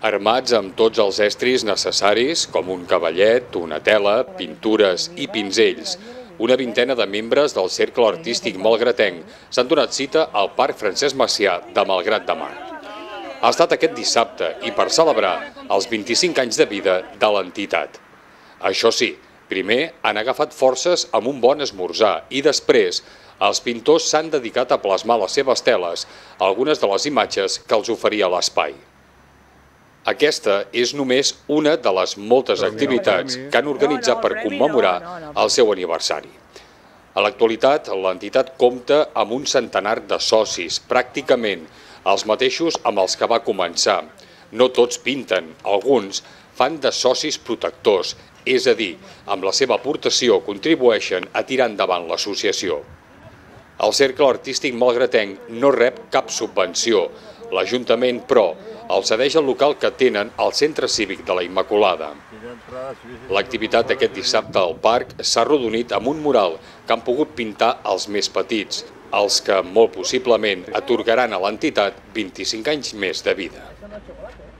Armats amb tots els estris necessaris, com un cavallet, una tela, pintures i pinzells, una vintena de membres del Cercle Artístic Malgratenc s'han donat cita al Parc Francesc Macià de Malgrat de Mar. Ha estat aquest dissabte i per celebrar els 25 anys de vida de l'entitat. Això sí, primer han agafat forces amb un bon esmorzar i després els pintors s'han dedicat a plasmar les seves teles, algunes de les imatges que els oferia l'espai. Aquesta és només una de les moltes activitats que han organitzat per commemorar el seu aniversari. A l'actualitat, l'entitat compta amb un centenar de socis, pràcticament els mateixos amb els que va començar. No tots pinten, alguns fan de socis protectors, és a dir, amb la seva aportació contribueixen a tirar endavant l'associació. El Cercle Artístic Malgratenc no rep cap subvenció. L'Ajuntament, però, el cedeix al local que tenen al Centre Cívic de la Immaculada. L'activitat d'aquest dissabte al parc s'ha arrodonit amb un mural que han pogut pintar els més petits, els que molt possiblement atorgaran a l'entitat 25 anys més de vida.